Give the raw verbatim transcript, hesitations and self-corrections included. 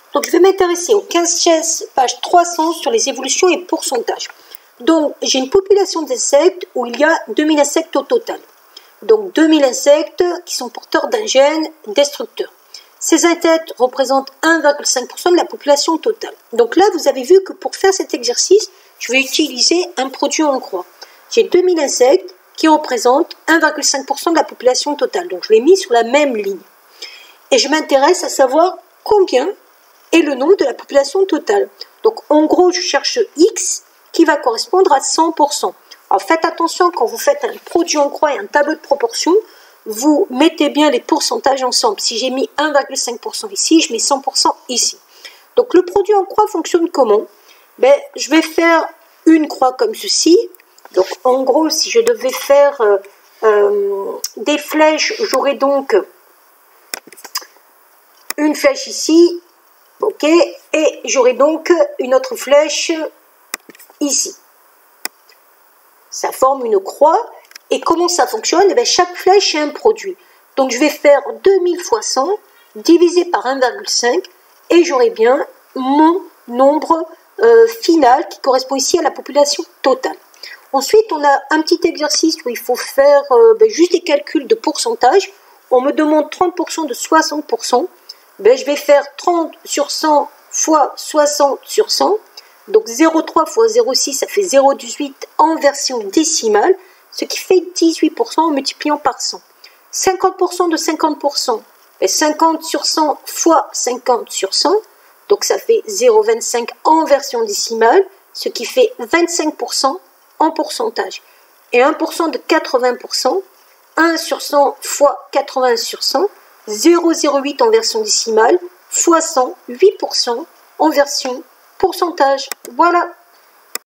Donc, je vais m'intéresser au quinze seize, page trois cents sur les évolutions et pourcentages. Donc, j'ai une population d'insectes où il y a deux mille insectes au total. Donc, deux mille insectes qui sont porteurs d'un gène destructeur. Ces insectes représentent un virgule cinq pour cent de la population totale. Donc là, vous avez vu que pour faire cet exercice, je vais utiliser un produit hongrois. J'ai deux mille insectes qui représentent un virgule cinq pour cent de la population totale. Donc, je l'ai mis sur la même ligne. Et je m'intéresse à savoir combien est le nombre de la population totale. Donc, en gros, je cherche X qui va correspondre à cent pour cent. Alors, faites attention quand vous faites un produit hongrois et un tableau de proportion, vous mettez bien les pourcentages ensemble. Si j'ai mis un virgule cinq pour cent ici, je mets cent pour cent ici. Donc, le produit en croix fonctionne comment? Ben, je vais faire une croix comme ceci. Donc, en gros, si je devais faire euh, euh, des flèches, j'aurais donc une flèche ici, ok, et j'aurai donc une autre flèche ici. Ça forme une croix. Et comment ça fonctionne? Eh bien, chaque flèche est un produit. Donc, je vais faire deux mille fois cent divisé par un virgule cinq et j'aurai bien mon nombre euh, final qui correspond ici à la population totale. Ensuite, on a un petit exercice où il faut faire euh, ben, juste des calculs de pourcentage. On me demande trente pour cent de soixante pour cent. Ben, je vais faire trente sur cent fois soixante sur cent. Donc, zéro virgule trois fois zéro virgule six, ça fait zéro virgule dix-huit en version décimale, ce qui fait dix-huit pour cent en multipliant par cent. cinquante pour cent de cinquante pour cent, ben, cinquante sur cent fois cinquante sur cent, donc ça fait zéro virgule vingt-cinq en version décimale, ce qui fait vingt-cinq pour cent en pourcentage. Et un pour cent de quatre-vingts pour cent, un sur cent fois quatre-vingts sur cent, zéro virgule zéro huit en version décimale, fois cent, huit pour cent en version pourcentage. Voilà.